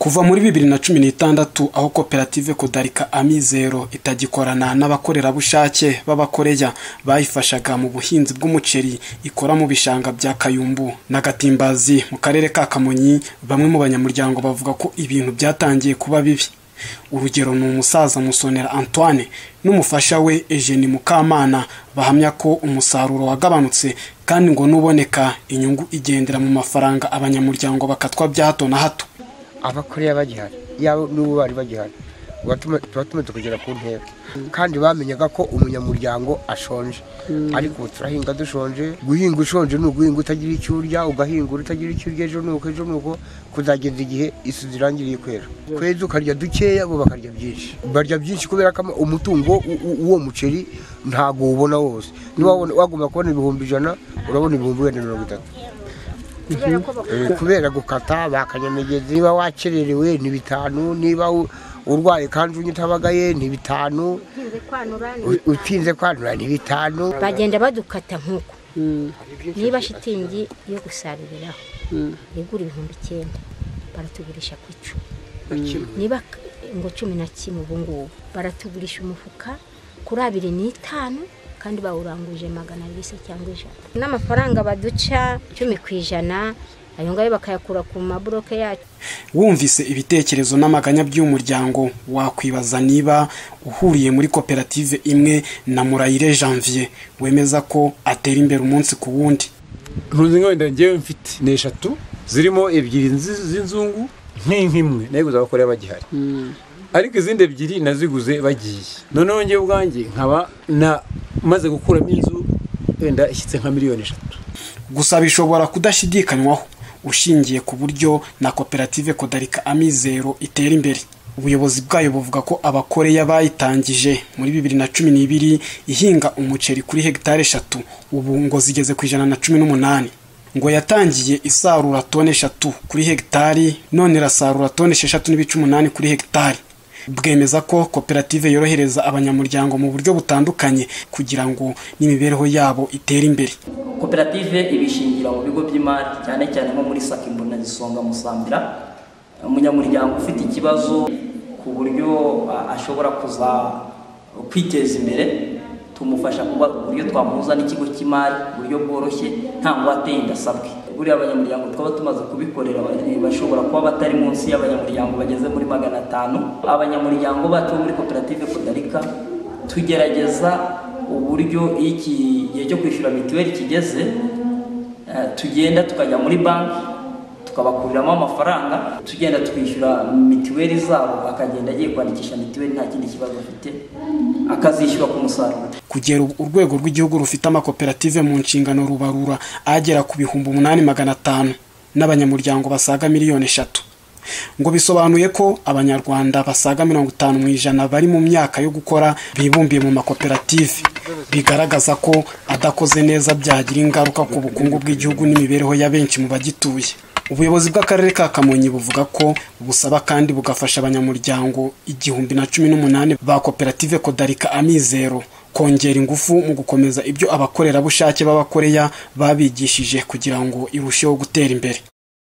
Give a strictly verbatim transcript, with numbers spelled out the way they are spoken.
Kuva muri bibiri na cumi n'itandatu aho koperative Kodarika Amizero itagikorana n'abakorerabushake b'abakoreya bayifashaga mu buhinzi bw'umuceri ikora mu bishanga bya Kayumbu na Gatimbazi mu karere ka Kamonyi, bamwe mu banyamuryango bavuga ko ibintu byatangiye kuba bibi. Urugero ni umusaza Musonera Antoine n'umufasha we Eugenie Mukamana bahamya ko umusaruro wagabanutse kandi ngo nuboneka inyungu igendera mu mafaranga abanyamuryango bakatwa bya hato na hato. Abakoreya bagihari yabo n'ubu bari bagihari tuba kugera ku ntego kandi bamenyaga ko umunyamuryango ashonje, ariko turahinga dushonje. Guhinga ushonje ni uguhinga utagira icyo urya, ugahingura utagira icyo urya, ejo nuko ejo nuko kuzageza igihe isi zirangiriye kwera. Kwezi ukarya dukeya bo bakarya byinshi, barya byinshi kubera ko umutungo uwo muceri ntago ubona wose. Niba wagomba kubona ibihumbi ijana urabona ibihumbi wenda mirongo itatu kubera gukata bakanyamigezi. Niba wakererewe ni bitanu, niba urwaye kandi unyitabagaye ni bitanu, utinze kwanura ni bitanu. Bagenda badukata nkuko niba shitingi yo gusaruriraho igura ibihumbi icyenda baratugurisha ku icumi, niba ngo cumi na kimwe ubu ngubu baratugurisha umufuka kuri abiri n'itanu kandi bawuranguje magana abiri se cyangwa ijana. N'amafaranga baduca cumi ku ijana ayo ngayo bakayakura ku mabroke yacu. Wumvise ibitekerezo n'amaganya by'umuryango wakwibaza niba uhuriye muri koperative imwe na Murayire Janvier wemeza ko atera imbere umunsi ku wundi. Ntuzi ngo wenda ngewe mfite n'eshatu zirimo ebyiri z'inzungu nk'inkimwe nayo guzabakorera bagihari, ariko izindi ebyiri naziguze bagiye. Noneho ngewe ubwanjye nkaba na maze gukuramo inzu wenda ishyitse nka miliyoni eshatu. Gusa bishobora kudashidikanywaho ushingiye ku buryo na koperative Kodarika Amizero itera imbere. Ubuyobozi bwayo buvuga ko abakoreya bayitangije muri bibiri na cumi n'ibiri ihinga umuceri kuri hegitari eshatu, ubu ngo zigeze ku ijana na cumi n'umunani. Ngo yatangiye isarura tone eshatu kuri hegitari, none irasarura tone esheshatu n'ibice umunani kuri hegitari. Bwemeza ko koperative yorohereza abanyamuryango mu buryo butandukanye kugira ngo n'imibereho yabo itere imbere. Koperative ibishingira mu bigo by'imari cyane cyane nko muri Sakimbo na Gisonga Musambira. Umunyamuryango ufite ikibazo ku buryo ashobora kuza kwiteza imbere, tumufasha kuba uburyo twamuhuza n'ikigo cy'imari uburyo bworoshye nta ngwate indasabwe. Buriya abanyamuryango twaba tumaze kubikorera bashobora kuba batari munsi y'abanyamuryango bageze muri magana atanu. Abanyamuryango bacu muri koperative Kodarika tugerageza uburyo iki gihe cyo kwishyura mituweli kigeze tugenda tukajya muri banki tukabakuriramo amafaranga, tugenda twishyura mituweli zabo, akagenda agiye kwandikisha mituweli nta kindi kibazo afite akazishyura ku musaruro. Kugera urwego rw'igihugu rufite amakoperative mu nshingano rubarura agera ku bihumbi umunani magana atanu n'abanyamuryango basaga miliyoni eshatu. Ngo bisobanuye ko abanyarwanda basaga mirongo itanu mu ijana bari mu myaka yo gukora bibumbiye mu makoperative, bigaragaza ko adakoze neza byagira ingaruka ku bukungu bw'igihugu n'imibereho ya benshi mu bagituye. Ubuyobozi bw'akarere ka Kamonyi buvuga ko busaba kandi bugafasha abanyamuryango igihumbi na cumi n'umunani ba koperative Kodarika Amizero kongera ingufu mu gukomeza ibyo abakorerabushake b'abakoreya babigishije kugira ngo irusheho gutera imbere.